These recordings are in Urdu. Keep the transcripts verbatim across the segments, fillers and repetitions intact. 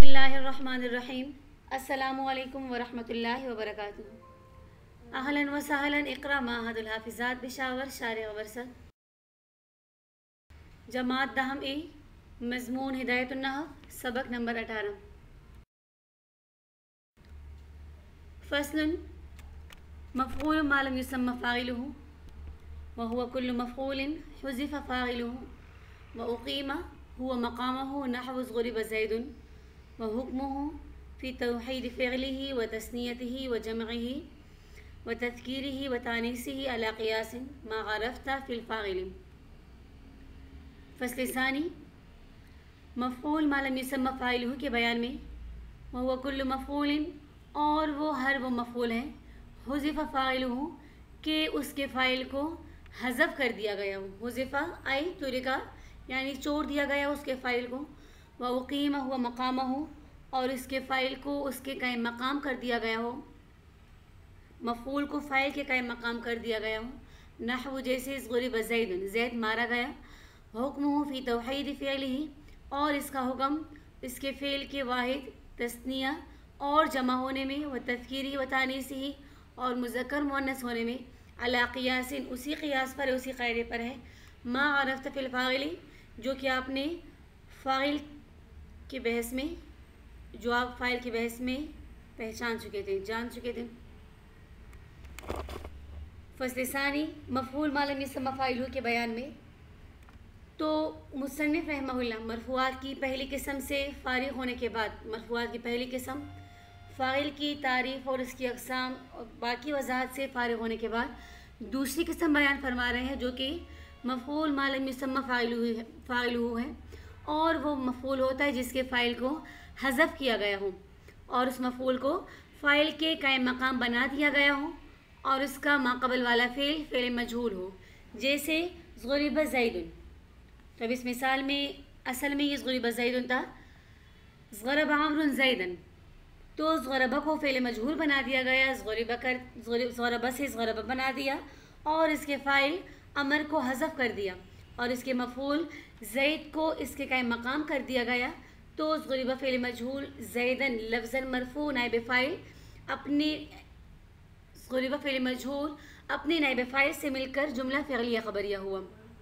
बिस्मिल्लाहिर्रहमानिर्रहीम। अस्सलामु अलैकुम वरहमतुल्लाहि वबरकातुहू। अहलन व सहलन इक़रा माहदुल हाफिज़ात बिशावर शारिग़ वरसद। जमात दहम ए मज़मून हिदायतुन नहव सबक नंबर अठारह। फ़स्लुन मफ़ऊल मा लम युसम्मा फ़ाइलुहु व हुवा कुल्लु मफ़ऊलिन हुज़िफ़ फ़ाइलुहु व उक़ीमा हुवा मक़ामहु नहवु ज़ुरिब ज़ैदुन व हुक्मुहु फ़ी तौहीद फ़िअलिही व तस्नियतिही व जमइही व तज़कीरिही व तानीसिही अला क़ियासिन मा अरफ़्ता फ़िल फ़ाइल। फ़स्ल सानी मफ़ऊल मा लम युसम्मा फ़ाइलुहु के बयान में व हुवा कुल्लु मफ़ऊलिन और वो हर वो मफ़ऊल है हुज़िफ़ फ़ाइलुहु के उसके फ़ाइल को हज़फ कर दिया गया हो। हुज़िफ़ा आई तुरिका यानी छोड़ दिया गया उसके फ़ाइल को। व उक़ीमा हुआ मक़ामहु और इसके फ़ाइल को उसके कायम मक़ाम कर दिया गया हो। मफ़ऊल को फ़ाइल के कायम मक़ाम कर दिया गया हो। नहवु जैसे ज़ुरिब ज़ैदुन ज़ैद मारा गया। हुक्मुहु फ़ी तौहीद फ़िअलिही और इसका हुक्म इसके फ़ेल के वाहिद तस्निया और जमा होने में व तज़कीरी व तानीसिही और मुज़क्कर मुअन्नस होने में अला क़ियासिन उसी क़ियास पर उसी क़ायदे पर है। मा अरफ़्ता फ़िल फ़ाइल जो कि आपने फ़ाइल की बहस में जो आप फ़ाइल की बहस में पहचान चुके थे जान चुके थे। फ़स्ल सानी मफ़ऊल मा लम युसम्मा फ़ाइलुहु के बयान में तो मुसन्निफ़ रहमहुल्लाह मरफ़ूआत की पहली किस्म से फ़ारिग़ होने के बाद मरफ़ूआत की पहली किस्म फ़ाइल की तारीफ़ और उसकी अक़साम और बाकी वज़ाहत से फ़ारिग़ होने के बाद दूसरी किस्म बयान फरमा रहे हैं जो कि मफ़ऊल मा लम युसम्मा फ़ाइलुहु फ़ाइलुहु है और वो मफ़ऊल होता है जिसके फ़ाइल को हज़फ किया गया हो और उस मफ़ऊल को फ़ाइल के कायम मक़ाम बना दिया गया हो और उसका माक़बल वाला फ़ेल फ़ेल मजहूल हो। जैसे ज़ुरिब ज़ैदुन तो अब इस मिसाल में असल में ये ज़ुरिब ज़ैदुन था। ज़रब अम्रुन ज़ैदन तो ज़रब को फ़ेल मजहूल बना दिया गया। ज़ुरिब कर ज़रब से ज़रब बना दिया और इसके फ़ाइल अमर को हज़फ कर दिया और इसके मफ़ऊल ज़ैद को इसके कायम मक़ाम कर दिया गया। तो ज़ुरिब फ़ेल मजहूल ज़ैदन लफ्ज़न मरफ़ू नाइब फ़ाइल अपने ज़ुरिब फ़ेल मजहूल अपने नाइब फ़ाइल से मिलकर जुमला फ़िअलिया ख़बरिया हुआ।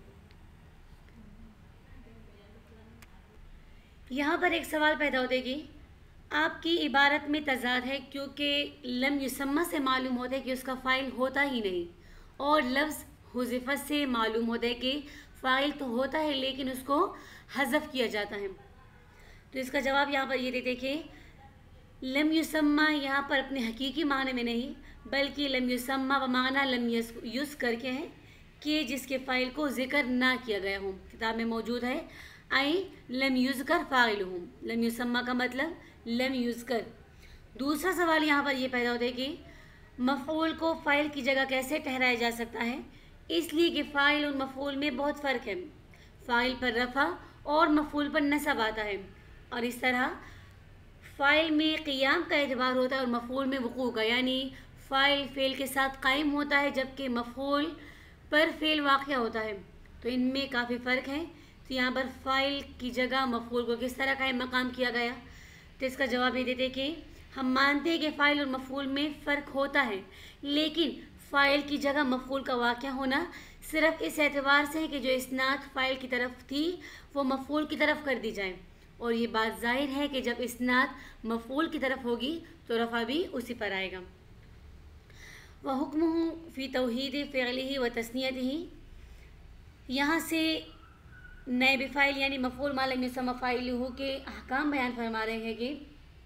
यहाँ पर एक सवाल पैदा होता है कि आपकी इबारत में तज़ाद है क्योंकि लम युसम्मा से मालूम होता है कि उसका फ़ाइल होता ही नहीं और लफ्ज़ हुज़िफ़ा से मालूम होता है कि फ़ाइल तो होता है लेकिन उसको हज़फ किया जाता है। तो इसका जवाब यहाँ पर ये देते कि लम युसम्मा यहाँ पर अपने हकीकी माने में नहीं बल्कि लम युसम्मा व माना लम युस करके हैं कि जिसके फ़ाइल को ज़िक्र ना किया गया हो। किताब में मौजूद है आई लम युज़कर फ़ाइलुहु लम युसम्मा का मतलब लम युज़कर। दूसरा सवाल यहाँ पर यह पैदा होता है कि मफ़ऊल को फ़ाइल की जगह कैसे ठहराया जा सकता है, इसलिए कि फ़ाइल और मफ़ऊल में बहुत फ़र्क है। फ़ाइल पर रफ़ा और मफ़ऊल पर नसब आता है और इस तरह फ़ाइल में क़ियाम का एतबार होता है और मफ़ऊल में वक़ू का, यानी फ़ाइल फ़ेल के साथ कायम होता है जबकि मफ़ऊल पर फ़ेल वाक़या होता है। तो इनमें काफ़ी फ़र्क है। तो यहाँ पर फ़ाइल की जगह मफ़ऊल को किस तरह कायम मक़ाम किया गया, तो इसका जवाब ये देते कि हम मानते हैं कि फ़ाइल और मफ़ऊल में फ़र्क होता है लेकिन फ़ाइल की जगह मफ़ऊल का वाक़या होना सिर्फ़ इस एतबार से है कि जो इस्नाद फ़ाइल की तरफ थी वो मफ़ऊल की तरफ कर दी जाए और ये बात ज़ाहिर है कि जब इस्नाद मफ़ऊल की तरफ होगी तो रफ़ा भी उसी पर आएगा। व हुक्मुहु फ़ी तौहीद फ़िअलिही व तस्नियतिही यहाँ से नाइब फ़ाइल यानी मफ़ऊल मा लम युसम्मा फ़ाइलुहु के अहकाम बयान फरमा रहे हैं कि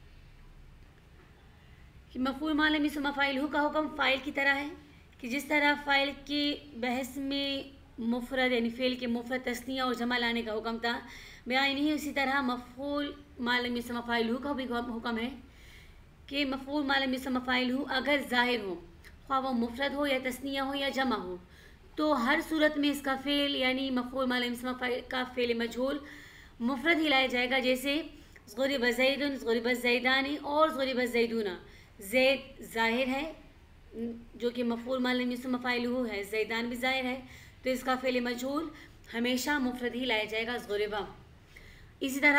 कि मफ़ऊल मा लम युसम्मा फ़ाइलुहु का हुक्म फ़ाइल की तरह है कि जिस तरह फ़ाइल की बहस में मुफ़रद यानी फ़ेल के मुफ़रद तस्निया और जमा लाने का हुक्म था, बयान ही उसी तरह मफ़ऊल मा लम युसम्मा फ़ाइलुहु का भी हुक्म है कि मफ़ऊल मा लम युसम्मा फ़ाइलुहु अगर ज़ाहिर हो, ख़्वाह वो मुफ़रद हो या तस्निया हो या जमा हो, तो हर सूरत में इसका फ़ेल यानी मफ़ऊल मा लम युसम्मा फ़ाइल का फ़ेल मजहूल मुफ़रद ही लाया जाएगा। जैसे ज़ुरिब ज़ैदुन ज़ुरिब ज़ैदानी और ज़ुरिब ज़ैदूना। ज़ैद ज़ाहिर है जो कि मफ़ऊल मा लम युसम्मा फ़ाइलुहु है, ज़ैदान भी ज़ाहिर है तो इसका फ़ेल मजहूल हमेशा मुफ़रद ही लाया जाएगा ज़ुरिबा। इसी तरह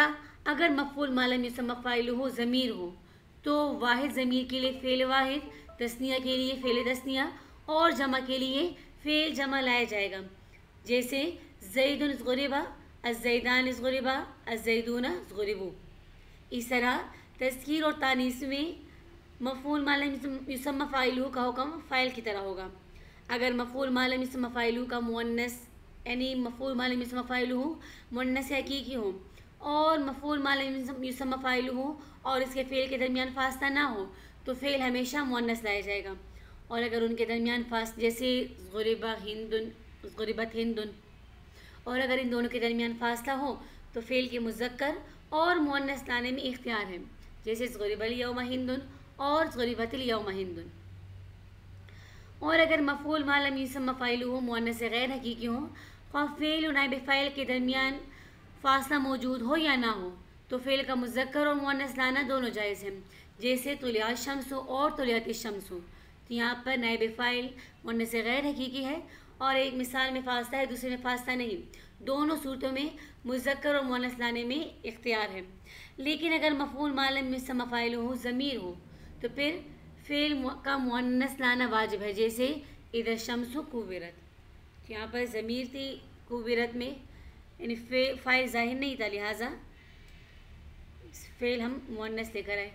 اگر مفعول ما لم یسمى فاعلہ ضمیر ہو تو واحد ضمیر کے لیے فعل واحد، تثنیہ کے لیے فعل تثنیہ اور جمع کے لیے فعل جمع لایا جائے گا، جیسے زید ضربا، الزیدان ضربا، الزیدون ضربوا۔ اس طرح تذکیر اور تانیث میں مفعول ما لم یسمى فاعلہ کا حکم فاعل کی طرح ہوگا۔ اگر مفعول ما لم یسمى فاعلہ کا مؤنث یعنی مفعول ما لم یسمى فاعلہ مؤنث حقیقی ہو اور مفعول ما لم یسمى فاعلہ اور اس کے فعل کے درمیان فاصلہ نہ ہو تو فعل ہمیشہ مؤنث لایا جائے گا، اور اگر ان کے درمیان فاصلہ جیسے ضرب ہند، ضربت ہند، اور اگر ان دونوں کے درمیان فاصلہ ہو تو فعل کے مذکر اور مؤنث لانے میں اختیار ہے، جیسے ضرب الیوم ہند اور ضربت الیوم ہند۔ اور اگر مفعول ما لم یسمى فاعلہ مؤنث غیر حقیقی ہو، خواہ فعل و نائب فاعل کے درمیان فاصلہ موجود ہو یا نہ ہو تو فعل کا مذکر اور مؤنث لانا دونوں جائز ہیں، جیسے طلع الشمس اور طلعت الشمس۔ تو یہاں پر نائب فاعل مؤنث غیر حقیقی ہے اور ایک مثال میں فاصلہ ہے، دوسرے میں فاصلہ نہیں، دونوں صورتوں میں مذکر اور مؤنث لانے میں اختیار ہے۔ لیکن اگر مفعول ما لم یسمى فاعلہ ضمیر ہو تو پھر فعل کا مؤنث لانا واجب ہے، جیسے اذا الشمس کورت۔ یہاں پر ضمیر تھی کورت میں، یعنی فاعل ظاہر نہیں تھا، لہٰذا فعل ہم مؤنث لے کر آئے۔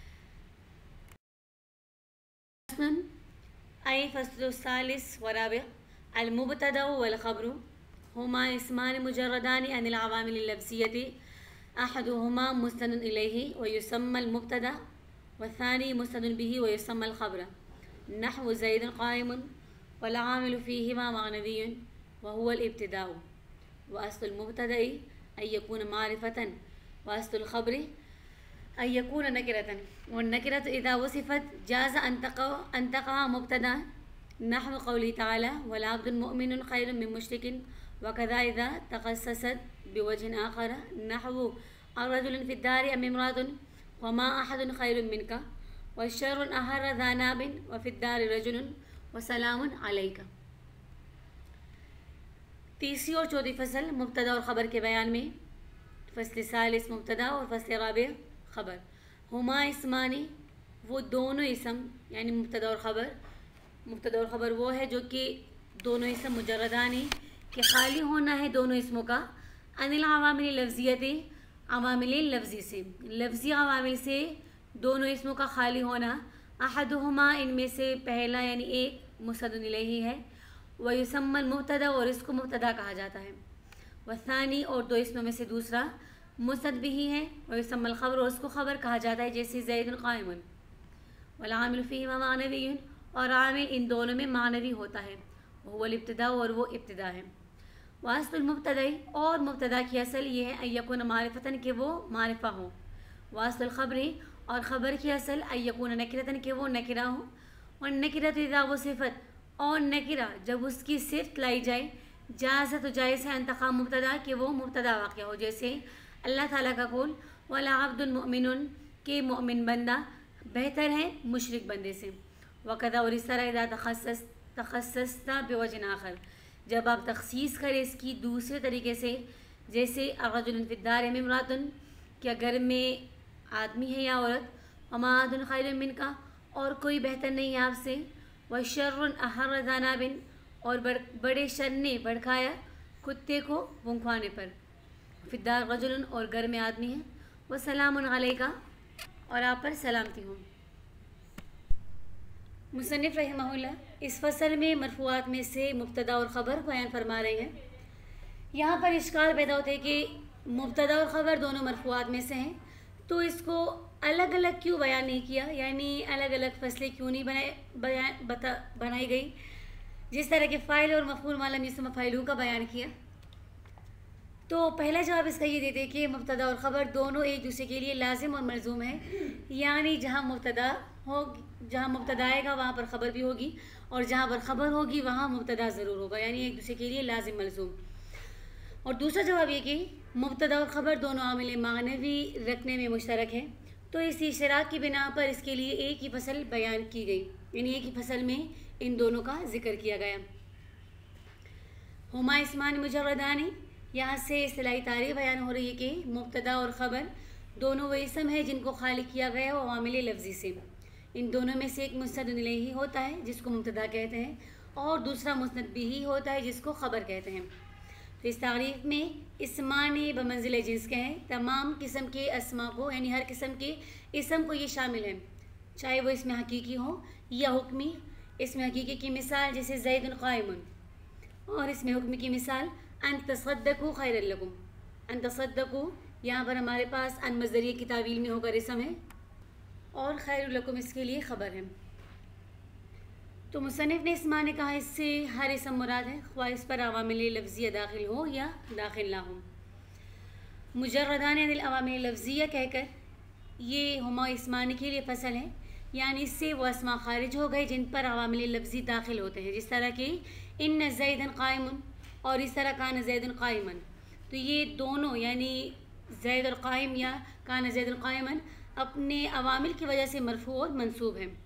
اے فصل الثالث ورابع المبتدا والخبر ہما اسمان مجردان عن العوامل اللفظیة احدهما مستند الیہ ویسمى المبتدا والثانی مستند به ویسمى الخبر، نحو زید قائم والعامل فیہما معنوی وهو الابتداء، واصل المبتدا ان يكون معرفة واصل الخبر ان يكون نكرة، والنكرة اذا وصفت جاز ان تقع ان تقع مبتدا، نحو قوله تعالى والعبد المؤمن خير من مشرك، وكذا اذا تخصصت بوجه آخر، نحو الرجل في الدار ام امرأة وما احد خير منك، والشر احر ذا ناب وفي الدار رجل وسلام عليك۔ تیسری اور چوتھی فصل مبتدا اور خبر کے بیان میں، فصل ثالث مبتدا اور فصل رابع خبر۔ ہما اسمانی وہ دونوں اسم یعنی مبتدا اور خبر، مبتدا اور خبر وہ ہے جو کہ دونوں اسم مجردانی کہ خالی ہونا ہے دونوں اسموں کا، عن العوامل لفظیت عوامل لفظی سے، لفظی عوامل سے دونوں اسموں کا خالی ہونا، احدہما ان میں سے پہلا یعنی ایک مستند الیہ ہے، ویسمى المبتدا اور اس کو مبتدا کہا جاتا ہے، والثانی اور دو اسموں میں سے دوسرا مستند بھی ہے، ویسمى الخبر اور اس کو خبر کہا جاتا ہے، جیسے زید قائم، والعامل فیہما معنوی اور عامل ان دونوں میں معنوی ہوتا ہے، وہ الابتداء اور وہ ابتدا ہے، واصل المبتدا اور مبتدا کی اصل یہ ہے ان یکون معرفتن کہ وہ معرفہ ہو، واصل الخبر اور خبر کی اصل ان یکون نکرتن کہ وہ نکرہ ہو، والنکرۃ اذا وصفت اور نکرہ جب اس کی صفت لائی جائے، جاز تو جائز ہے ان تقع مبتدا کہ وہ مبتدا واقع ہو، جیسے اللہ تعالیٰ کا قول وَلَعَبْدٌ مُؤْمِنٌ کہ مومن بندہ بہتر ہے مشرک بندے سے، وَقَذَا اور اس طرح اذا تخصص تخصصت بوجہ آخر جب آپ تخصیص کرے اس کی دوسرے طریقے سے، جیسے الرجل فی الدار ام امرأۃ کہ گھر میں آدمی ہے یا عورت، وما احد خیر منک اور کوئی بہتر نہیں ہے آپ سے، وشر احر ذا ناب اور بڑے شر نے بھڑکایا کتے کو بھونکوانے پر، فی الدار رجل اور گھر میں آدمی ہے، وسلام علیک اور آپ پر سلامتی ہوں۔ مصنف رحمہ اللہ اس فصل میں مرفوعات میں سے مبتدا اور خبر بیان فرما رہے ہیں۔ یہاں پر اشکال پیدا ہوتے ہے کہ مبتدا اور خبر دونوں مرفوعات میں سے ہیں، تو اس کو الگ الگ کیوں بیان نہیں کیا، یعنی الگ الگ فصلیں کیوں نہیں بنائے بیان بتا بنائی گئی، جس طرح کہ فاعل اور مفعول ما لم یسمى فاعلہ کا بیان کیا۔ تو پہلا جواب اس کا یہ دیتے کہ مبتدا اور خبر دونوں ایک دوسرے کے لیے لازم اور ملزوم ہے، یعنی جہاں مبتدا ہو جہاں مبتدا آئے گا وہاں پر خبر بھی ہوگی، اور جہاں پر خبر ہوگی وہاں مبتدا ضرور ہوگا، یعنی ایک دوسرے کے لیے لازم ملزوم۔ اور دوسرا جواب یہ کہ مبتدا اور خبر دونوں عامل معنوی رکھنے میں مشترک ہیں، تو اس اشتراک کی بنا پر اس کے لیے ایک ہی فصل بیان کی گئی، یعنی ایک ہی فصل میں ان دونوں کا ذکر کیا گیا۔ ہما اسمان مجردانی यहाँ से इस्तिलाही तारीफ बयान हो रही है कि मुब्तदा और ख़बर दोनों वो इसम है जिनको खाली किया गया वो अवामिल लफ्ज़ी से। इन दोनों में से एक मुस्नद इलैही होता है जिसको मुब्तदा कहते हैं और दूसरा मुस्नद बिही होता है जिसको ख़बर कहते हैं। तो इस तारीफ में इसमान बमंजिल जिन्स के हैं, तमाम किस्म के अस्मा को यानी हर किस्म के इसम को ये शामिल है, चाहे वो इसमें हकीकी हो या हुक्मी। इसमें हकीकी की मिसाल जैसे ज़ैदुन क़ाइमुन, और इसमें हुक्मी की मिसाल अन तसद्दक़ू खैरुल लकुम। अन तसद्दक़ू यहाँ पर हमारे पास अन मज़दरिया की तावील में होकर इसम है और खैरुल लकुम इसके लिए ख़बर है। तो मुसन्निफ़ ने इसमा ने कहा इससे हर इसम मुराद है, ख्वाह इस पर अवामिल लफ्ज़िया दाखिल हो या दाखिल ना हो। मुजर्रदान अनिल अवामिल लफ्ज़िया कहकर ये हुमा इसमानी के लिए फ़सल है, यानी इससे वो अस्मा खारिज हो गए जिन पर अवामिल लफ्ज़ी दाखिल होते हैं, जिस तरह कि इन ज़ैदन क़ाइमुन और इस तरह कान ज़ैदन क़ाइमन। तो ये दोनों यानी ज़ैद और क़ाइम या कान ज़ैदन क़ाइमन अपने अवामिल की वजह से मरफ़ू और मंसूब हैं।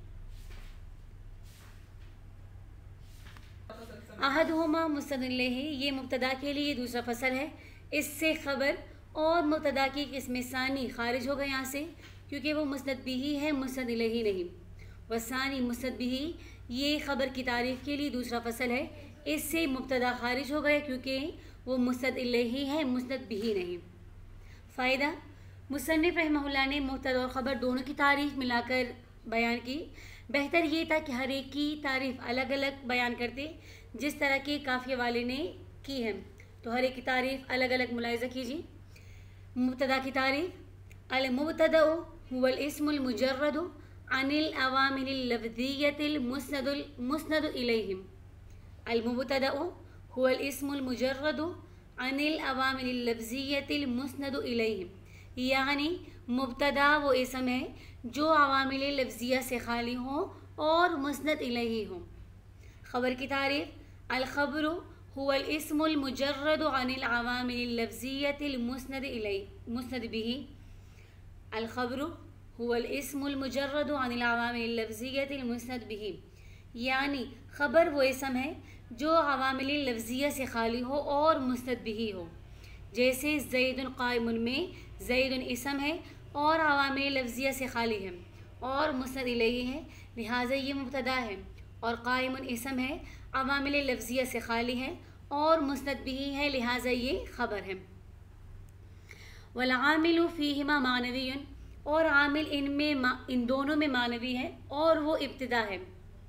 अहदहुमा मुस्नद इलैही ये मुब्तदा के लिए दूसरा फसल है, इससे ख़बर और मुब्तदा की किस्म सानी खारिज हो गए यहाँ से क्योंकि वो मुस्नद बिही है, मुस्नद इलैही नहीं। वसानी मुस्नद बिही ये ख़बर की तारीफ़ के लिए दूसरा फसल है, इससे मुब्तदा खारिज हो गया क्योंकि वो मुस्नद इलैही है, मुस्नद बिही नहीं। फ़ायदा मुसन्निफ़ रहमहुल्लाह ने मुब्तदा और ख़बर दोनों की तारीफ़ मिलाकर बयान की। बेहतर ये था कि हर एक की तारीफ़ अलग अलग बयान करते जिस तरह के काफ़िया वाले ने की है। तो हर एक की तारीफ़ अलग अलग मुलाहिज़ा कीजिए। मुब्तदा की तारीफ़ अल मुब्तदा हुवल इस्मुल मुजर्रदु अनिल अवामिल लफ्ज़िय्यतिल मुस्नदुल मुस्नदु इलैहिम। अल मुब्तदा हुवल इस्मुल मुजर्रदु अनिल अवामिल लफ्ज़िय्यतिल मुस्नदु इलैहिम, यानी मुब्तदा वो इसम है जो अवामिल लफ्ज़िया से खाली हो और मुस्नद इलैही हो। ख़बर की तारीफ़ अल ख़बरु हुवल इस्मुल मुजर्रदु अनिल अवामिल लफ्ज़िय्यतिल मुस्नद इलैहि मुस्नद बिही। अल ख़बरु हुवल इस्मुल मुजर्रदु अनिल अवामिल लफ्ज़िय्यतिल मुस्नद बिही, यानी ख़बर वो इसम है जो अवामिल लफ्ज़िया से खाली हो और मुस्नद बिही हो। जैसे ज़ैदुन क़ाइमुन में ज़ैदुन इसम है और अवामिल लफ्ज़िया से खाली है और मुस्नद इलैही है, लिहाजा ये मुब्तदा है, और क़ाइमुन इसम है अवामिल लफ्ज़िया से खाली है और मुस्नद बिही है, लिहाजा ये ख़बर है। वल आमिलु फ़ीहिमा मानवियुन, और आमिल इनमें इन दोनों में मानवी है और वो इब्तिदा है।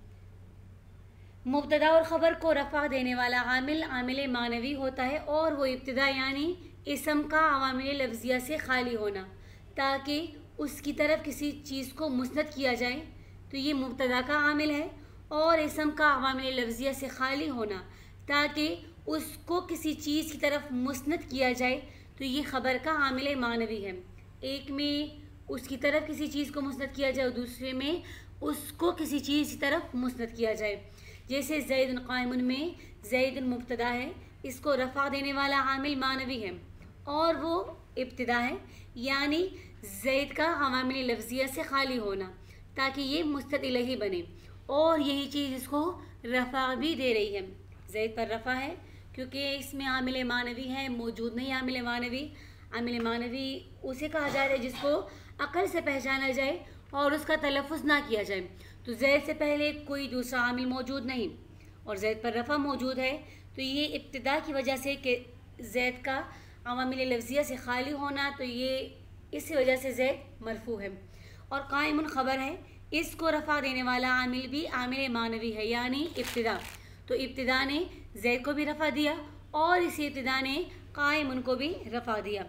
मुब्तदा और ख़बर को रफ़ा देने वाला आमिल आमिल मानवी होता है और वो इब्तिदा यानी इसम का अवामिल लफ्ज़िया से खाली होना ताकि उसकी तरफ किसी चीज़ को मुस्नद किया जाए, तो ये मुब्तदा का आमिल है, और इसम का अवामिल लफ्ज़िया से खाली होना ताकि उसको किसी चीज़ की तरफ मुस्नद किया जाए, तो ये ख़बर का आमिल मानवी है। एक में उसकी तरफ किसी चीज़ को मुस्नद किया जाए और दूसरे में उसको किसी चीज़ की तरफ मुस्नद किया जाए। जैसे ज़ैदुन क़ाइमुन में ज़ैदुन मुब्तदा है, इसको रफ़ा देने वाला आमिल मानवी है और वो इब्तिदा है, यानी ज़ैद का अवामिल लफ्ज़िया से खाली होना ताकि ये मुस्नद इलैही बने, और यही चीज़ इसको रफ़ा भी दे रही है। ज़ैद पर रफ़ा है क्योंकि इसमें आमिल मानवी है, मौजूद नहीं आमिल मानवी। आमिल मानवी उसे कहा जाता है जिसको अक़ल से पहचाना जाए और उसका तलफ़ुज़ ना किया जाए। तो ज़ैद से पहले कोई दूसरा आमिल मौजूद नहीं और ज़ैद पर रफ़ा मौजूद है, तो ये इब्तिदा की वजह से कि ज़ैद का अवामिल लफ्ज़िया से खाली होना, तो ये इसी वजह से ज़ैद मरफ़ू है। और क़ाइमुन ख़बर है, इसको रफ़ा देने वाला आमिल भी आमिल मानवी है यानी इब्तिदा। तो इब्तिदा ने ज़ैद को भी रफ़ा दिया और इसी इब्तिदा ने क़ाइमुन को भी रफ़ा दिया,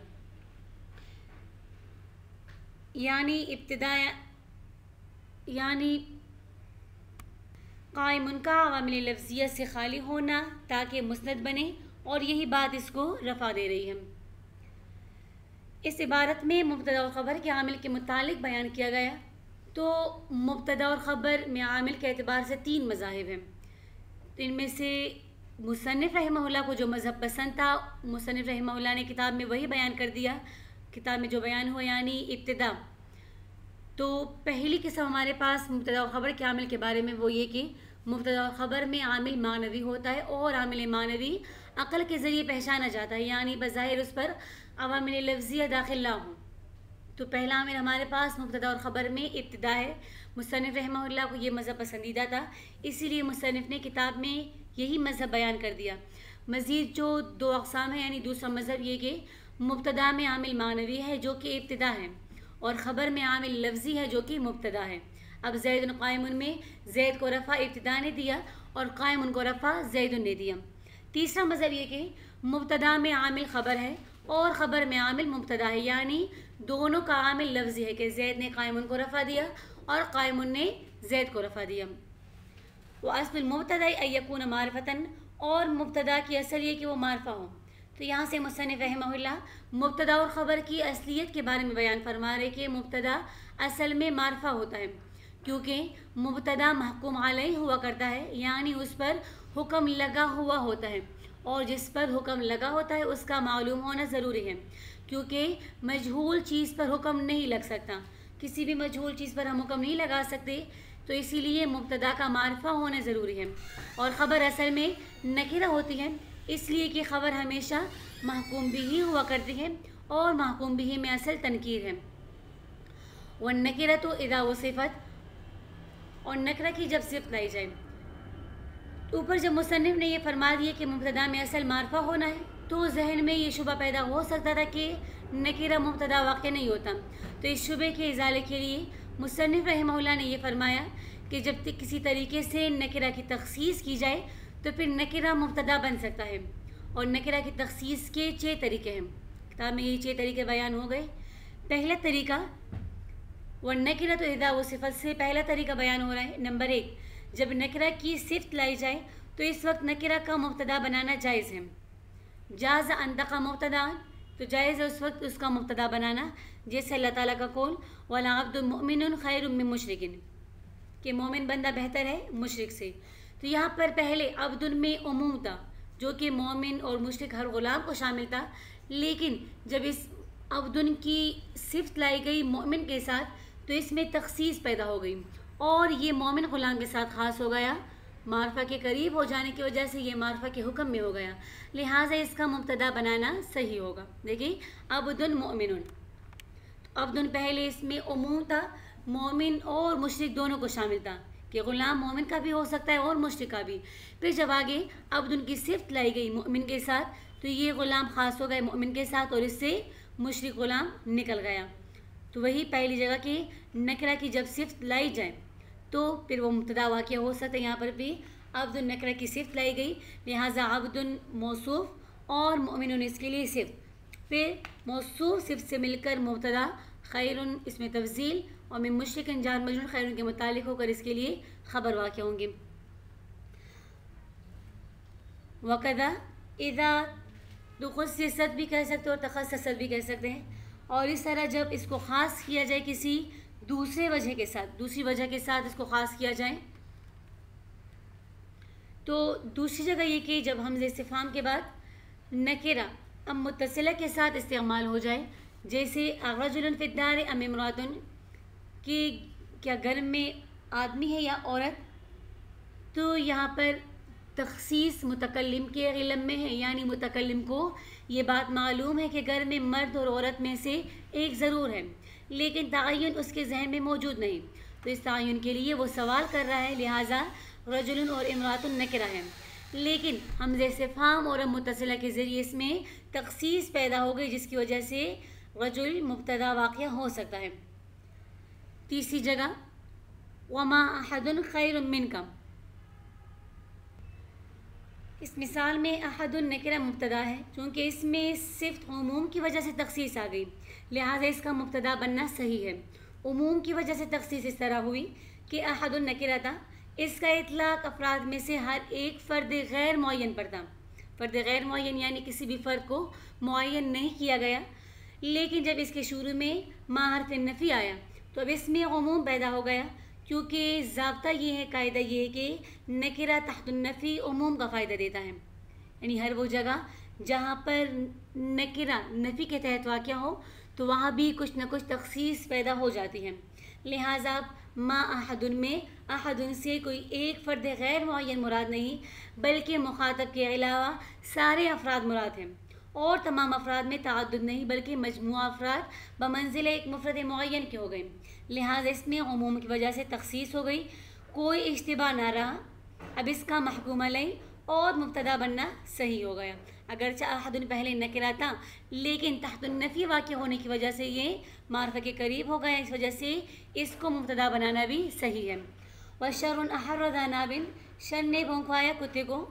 यानी इब्तिदा यानी क़ाइमुन का अवामिल लफ्ज़िया से खाली होना ताकि मुस्नद बने, और यही बात इसको रफ़ा दे रही है। इस इबारत में मुब्तदा और ख़बर के आमिल के मुतालिक बयान किया गया। तो मुब्तदा और ख़बर में आमिल के एतबार से तीन मज़ाहिब हैं। तो इनमें से मुसन्निफ़ रहमहुल्लाह को जो मज़हब पसंद था, मुसन्निफ़ रहमहुल्लाह ने किताब में वही बयान कर दिया, किताब में जो बयान हुआ यानी इब्तिदा। तो पहली किस्म हमारे पास मुब्तदा और ख़बर के आमिल के बारे में वो ये कि مبتدا اور خبر میں عامل معنوی ہوتا ہے اور عامل معنوی عقل کے ذریعے پہچانا جاتا ہے، یعنی بظاہر اس پر عوامل لفظیہ داخل نہ ہوں۔ تو پہلا عامل ہمارے پاس مبتدا اور خبر میں ابتدا ہے۔ مصنف رحمہ اللہ کو یہ مذہب پسندیدہ تھا، اسی لیے مصنف نے کتاب میں یہی مذہب بیان کر دیا۔ مزید جو دو اقسام ہیں، یعنی دوسرا مذہب یہ کہ مبتدا میں عامل معنوی ہے جو کہ ابتدا ہے، اور خبر میں عامل لفظی ہے جو کہ مبتدا ہے۔ اب زید قائم میں زید کو رفع ابتدا نے دیا اور قائم کو رفع زید نے دیا۔ تیسرا مذہب یہ کہ مبتدا میں عامل خبر ہے اور خبر میں عامل مبتدا ہے، یعنی دونوں کا عامل لفظی ہے کہ زید نے قائم کو رفع دیا اور قائم نے زید کو رفع دیا۔ وَأَصْلُ الْمُبْتَدَإِ أَن يَكُونَ مَعْرِفَةً، اور مبتدا کی اصل یہ کہ وہ معرفہ ہو۔ تو یہاں سے مصنف رحمہ اللہ مبتدا اور خبر کی اصلیت کے بارے میں بیان فرما رہے کہ مبتدا اصل میں معرفہ ہوتا ہے، کیونکہ مبتدا محکوم علیہ ہوا کرتا ہے، یعنی اس پر حکم لگا ہوا ہوتا ہے، اور جس پر حکم لگا ہوتا ہے اس کا معلوم ہونا ضروری ہے، کیونکہ مجہول چیز پر حکم نہیں لگ سکتا، کسی بھی مجہول چیز پر ہم حکم نہیں لگا سکتے، تو اسی لیے مبتدا کا معرفہ ہونا ضروری ہے۔ اور خبر اصل میں نکرہ ہوتی ہے، اس لیے کہ خبر ہمیشہ محکوم بھی ہوا کرتی ہے، اور محکوم بھی میں اصل تنکیر ہے۔ وَالنَّكِرَةُ إِذَا وُصِفَتْ، اور نکرہ کی جب صفت لائی جائے۔ اوپر جب مصنف نے یہ فرما دیا کہ مبتدا میں اصل معرفہ ہونا ہے، تو ذہن میں یہ شبہ پیدا ہو سکتا تھا کہ نکرہ مبتدا واقع نہیں ہوتا، تو اس شبے کے ازالے کے لیے مصنف رحمہ اللہ نے یہ فرمایا کہ جب تک کسی طریقے سے نکرہ کی تخصیص کی جائے تو پھر نکرہ مبتدا بن سکتا ہے، اور نکرہ کی تخصیص کے چھ طریقے ہیں۔ کتاب میں یہ چھ طریقے بیان ہو گئے۔ پہلا طریقہ وَالنَّكِرَةُ إِذَا وُصِفَتْ سے پہلا طریقہ بیان ہو رہا ہے۔ نمبر ایک، جب نکرہ کی صفت لائی جائے تو اس وقت نکرہ کا مبتدا بنانا جائز ہے۔ جاز ان تقع مبتدا، تو جائز ہے اس وقت اس کا مبتدا بنانا، جیسے اللہ تعالیٰ کا قول وَلَعَبْدٌ مُؤْمِنٌ خَيْرٌ مِّن مُشْرِكٍ، کہ مومن بندہ بہتر ہے مشرک سے۔ تو یہاں پر پہلے عبد میں عموم تھا، جو کہ مومن اور مشرک ہر غلام کو شامل تھا، لیکن جب اس عبد کی صفت لائی گئی مومن کے ساتھ تو اس میں تخصیص پیدا ہو گئی، اور یہ مومن غلام کے ساتھ خاص ہو گیا، معرفہ کے قریب ہو جانے کی وجہ سے یہ معرفہ کے حکم میں ہو گیا، لہٰذا اس کا مبتدا بنانا صحیح ہوگا۔ دیکھیں عبد مؤمن، عبد پہلے اس میں عموم تھا، مومن اور مشرک دونوں کو شامل تھا، کہ غلام مومن کا بھی ہو سکتا ہے اور مشرک کا بھی۔ پھر جب آگے عبد کی صفت لائی گئی مومن کے ساتھ تو یہ غلام خاص ہو گئے مومن کے ساتھ، اور اس سے مشرک غلام نکل گیا۔ تو وہی پہلی جگہ کہ نکرہ کی جب صفت لائی جائے تو پھر وہ مبتدا واقع ہو سکتا ہے۔ یہاں پر بھی عبد نکرہ کی صفت لائی گئی، لہٰذا عبد موصوف اور مؤمن اس کے لیے صفت، پھر موصوف صفت سے مل کر مبتدا، خیر اس میں تفضیل، اور من مشرک جار مجرور خیر کے متعلق ہو کر اس کے لیے خبر واقع ہوں گے۔ وقدا اذا، تو خصصت بھی کہہ سکتے اور تخصصت بھی کہہ سکتے ہیں، اور اس طرح جب اس کو خاص کیا جائے کسی دوسرے وجہ کے ساتھ، دوسری وجہ کے ساتھ اس کو خاص کیا جائے، تو دوسری جگہ یہ کہ جب حمزہ استفہام کے بعد نکرہ اب متصلہ کے ساتھ استعمال ہو جائے، جیسے رجل فی الدار ام امرأۃ، کہ کیا گھر میں آدمی ہے یا عورت، تو یہاں پر تخصیص متکلم کے علم میں ہے، یعنی متکلم کو یہ بات معلوم ہے کہ گھر میں مرد اور عورت میں سے ایک ضرور ہے، لیکن تعین اس کے ذہن میں موجود نہیں، تو اس تعین کے لیے وہ سوال کر رہا ہے، لہٰذا رجل اور امرأۃ نکرہ ہے، لیکن حمزہ استفہام اور متصلہ کے ذریعے اس میں تخصیص پیدا ہو گئی، جس کی وجہ سے رجل مبتدا واقع ہو سکتا ہے۔ تیسری جگہ وما احد خیر منک، اس مثال میں احد نکرہ مبتدا ہے، چونکہ اس میں صفت عموم کی وجہ سے تخصیص آ گئی، لہٰذا اس کا مبتدا بننا صحیح ہے۔ عموم کی وجہ سے تخصیص اس طرح ہوئی کہ احد نکرہ تھا، اس کا اطلاق افراد میں سے ہر ایک فرد غیر معین پر تھا، فرد غیر معین یعنی کسی بھی فرد کو معین نہیں کیا گیا، لیکن جب اس کے شروع میں ما حرف نفی آیا تو اب اس میں عموم پیدا ہو گیا، کیونکہ ضابطہ یہ ہے، قاعدہ یہ ہے کہ نکرہ تحت النفی عموم کا فائدہ دیتا ہے، یعنی ہر وہ جگہ جہاں پر نکرہ نفی کے تحت واقع ہو تو وہاں بھی کچھ نہ کچھ تخصیص پیدا ہو جاتی ہے، لہٰذا ما احدن میں احدن سے کوئی ایک فرد غیر معین مراد نہیں بلکہ مخاطب کے علاوہ سارے افراد مراد ہیں، اور تمام افراد میں تعدد نہیں بلکہ مجموعہ افراد بمنزل ایک مفرد معین کے ہو گئے، لہٰذا اس میں عموم کی وجہ سے تخصیص ہو گئی، کوئی اشتباہ نہ رہا۔ اب اس کا محکوم علیہ اور مبتدا بننا صحیح ہو گیا، اگرچہ احدن پہلے نکرہ تھا لیکن تحت النفی واقع ہونے کی وجہ سے یہ معرفہ کے قریب ہو گیا، اس وجہ سے اس کو مبتدا بنانا بھی صحیح ہے۔ وَشَرٌ أَحَرَّ ذَنَابٍ، شر نے بھونکوایا کتے کو۔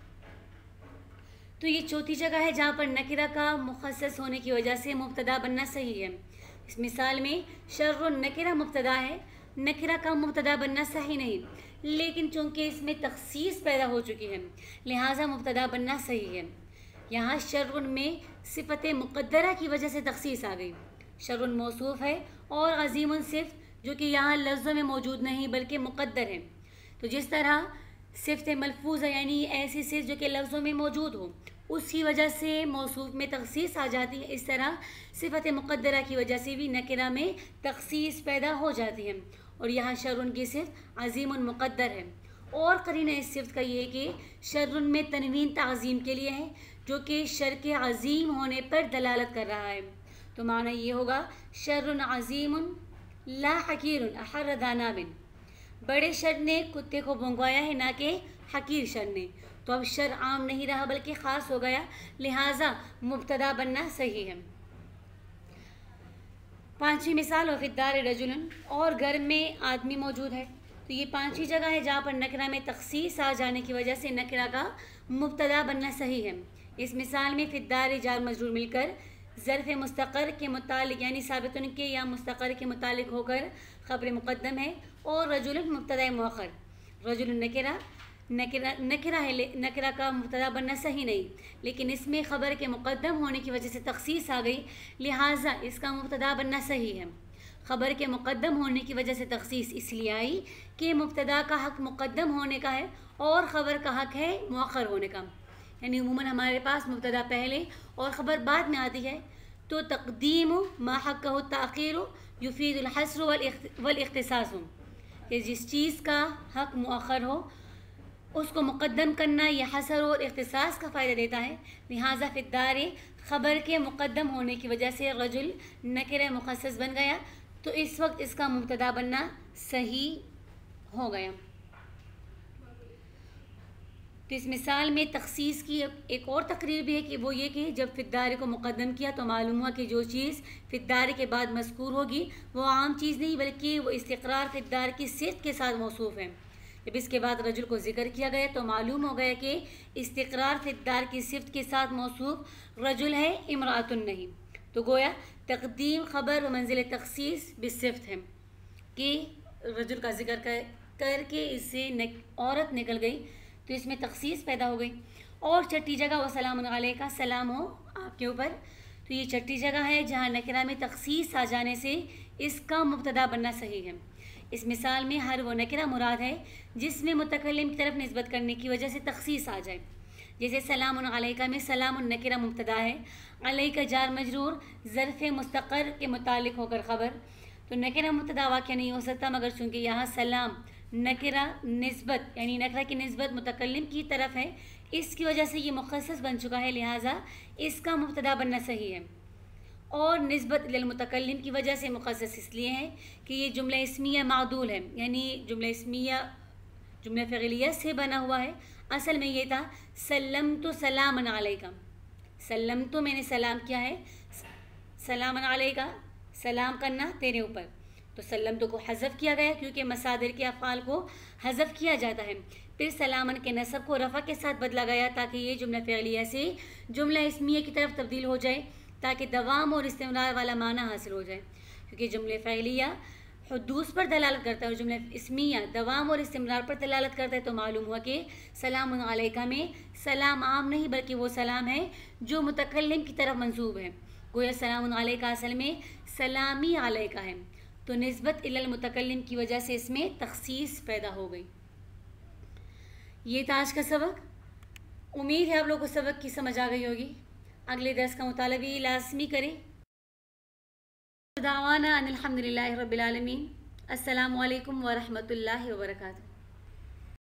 تو یہ چوتھی جگہ ہے جہاں پر نکرہ کا مخصص ہونے کی وجہ سے مبتدا بننا صحیح ہے۔ اس مثال میں شر نکرہ مبتدا ہے، نکرہ کا مبتدا بننا صحیح نہیں، لیکن چونکہ اس میں تخصیص پیدا ہو چکی ہے لہٰذا مبتدا بننا صحیح ہے۔ یہاں شر میں صفت مقدرہ کی وجہ سے تخصیص آ گئی، شر موصوف ہے اور عظیم صفت جو کہ یہاں لفظوں میں موجود نہیں بلکہ مقدر ہے، تو جس طرح صفت ملفوظ ہے یعنی ایسی صفت جو کہ لفظوں میں موجود ہو اس کی وجہ سے موصوف میں تخصیص آ جاتی ہے، اس طرح صفت مقدرہ کی وجہ سے بھی نکرہ میں تخصیص پیدا ہو جاتی ہے، اور یہاں شر کی صفت عظیم مقدر ہے۔ اور قرینہ اس صفت کا یہ ہے کہ شر میں تنوین تعظیم کے لیے ہے جو کہ شر کے عظیم ہونے پر دلالت کر رہا ہے، تو معنی یہ ہوگا شر عظیم لا حقیر احر ذناب، بڑے شر نے کتے کو بھونکوایا ہے نہ کہ حقیر شر نے، تو اب شر عام نہیں رہا بلکہ خاص ہو گیا، لہٰذا مبتدا بننا صحیح ہے۔ پانچویں مثال وفی الدار رجل، اور گھر میں آدمی موجود ہے، تو یہ پانچویں جگہ ہے جہاں پر نکرہ میں تخصیص آ جانے کی وجہ سے نکرہ کا مبتدا بننا صحیح ہے۔ اس مثال میں فی الدار جار مجرور مل کر ظرف مستقر کے متعلق یعنی ثابتن کے یا مستقر کے متعلق ہو کر خبر مقدم ہے، اور رجل مبتدا مؤخر، رجل نکرہ نکرہ نکرہ ہے، نکرہ کا مبتدا بننا صحیح نہیں، لیکن اس میں خبر کے مقدم ہونے کی وجہ سے تخصیص آ گئی لہٰذا اس کا مبتدا بننا صحیح ہے۔ خبر کے مقدم ہونے کی وجہ سے تخصیص اس لیے آئی کہ مبتدا کا حق مقدم ہونے کا ہے اور خبر کا حق ہے مؤخر ہونے کا، یعنی عموماً ہمارے پاس مبتدا پہلے اور خبر بعد میں آتی ہے، تو تقدیم ما حقہ التأخیر یفید الحصر والاختصاص، کہ جس چیز کا حق مؤخر ہو اس کو مقدم کرنا یہ حصر اور اختصاص کا فائدہ دیتا ہے، لہٰذا فی الدار خبر کے مقدم ہونے کی وجہ سے رجل نکرہ مخصص بن گیا، تو اس وقت اس کا مبتدا بننا صحیح ہو گیا۔ تو اس مثال میں تخصیص کی ایک اور تقریر بھی ہے کہ وہ یہ کہ جب فی الدار کو مقدم کیا تو معلوم ہوا کہ جو چیز فی الدار کے بعد مذکور ہوگی وہ عام چیز نہیں بلکہ وہ استقرار فی الدار کی صفت کے ساتھ موصوف ہے۔ جب اس کے بعد رجل کو ذکر کیا گیا تو معلوم ہو گیا کہ استقرار فی الدار کی صفت کے ساتھ موصوف رجل ہے، امرأۃ نہیں، تو گویا تقدیم خبر و منزل تخصیص بالصفت ہے کہ رجل کا ذکر کر کے اس سے عورت نکل گئی تو اس میں تخصیص پیدا ہو گئی۔ اور چھٹی جگہ وسلام علیہ کا سلام ہو آپ کے اوپر، تو یہ چھٹی جگہ ہے جہاں نکرہ میں تخصیص آ جانے سے اس کا مبتدا بننا صحیح ہے۔ اس مثال میں ہر وہ نکرہ مراد ہے جس میں متکلم کی طرف نسبت کرنے کی وجہ سے تخصیص آ جائے، جیسے سلام علیکہ میں سلام نکرہ مبتدا ہے، علیہ کا جار مجرور ظرف مستقر کے متعلق ہو کر خبر، تو نکرہ مبتدا واقع نہیں ہو سکتا، مگر چونکہ یہاں سلام نکرہ نسبت یعنی نکرہ کی نسبت متکلم کی طرف ہے اس کی وجہ سے یہ مخصص بن چکا ہے، لہٰذا اس کا مبتدا بننا صحیح ہے۔ اور نسبت للمتکلم کی وجہ سے مخصص اس لیے ہے کہ یہ جملہ اسمیہ معدول ہے، یعنی جملہ اسمیہ جملہ فعلیہ سے بنا ہوا ہے، اصل میں یہ تھا سلمت سلام علیکہ، سلمت میں نے سلام کیا ہے، سلام علیکہ سلام کرنا تیرے اوپر، تو سلمت کو حذف کیا گیا کیونکہ مصادر کے افعال کو حذف کیا جاتا ہے، پھر سلامن کے نصب کو رفع کے ساتھ بدلا گیا تاکہ یہ جملہ فعلیہ سے جملہ اسمیہ کی طرف تبدیل ہو جائے تاکہ دوام اور استمرار والا معنی حاصل ہو جائے، کیونکہ جملہ فعلیہ حدوث پر دلالت کرتا ہے اور جملہ اسمیہ دوام اور استمرار پر دلالت کرتا ہے، تو معلوم ہوا کہ سلام علیکہ میں سلام عام نہیں بلکہ وہ سلام ہے جو متکلم کی طرف منسوب ہے، گویا سلام علیکہ اصل میں سلامی علیکہ ہے، تو نسبت الی المتکلم کی وجہ سے اس میں تخصیص پیدا ہو گئی۔ یہ تھا آج کا سبق، امید ہے آپ لوگوں کو سبق کی سمجھ آ گئی ہوگی، اگلے درس کا مطالعہ بھی لازمی کریں۔ دعوانا ان الحمد للہ رب العالمین، السلام علیکم ورحمۃ اللہ وبرکاتہ.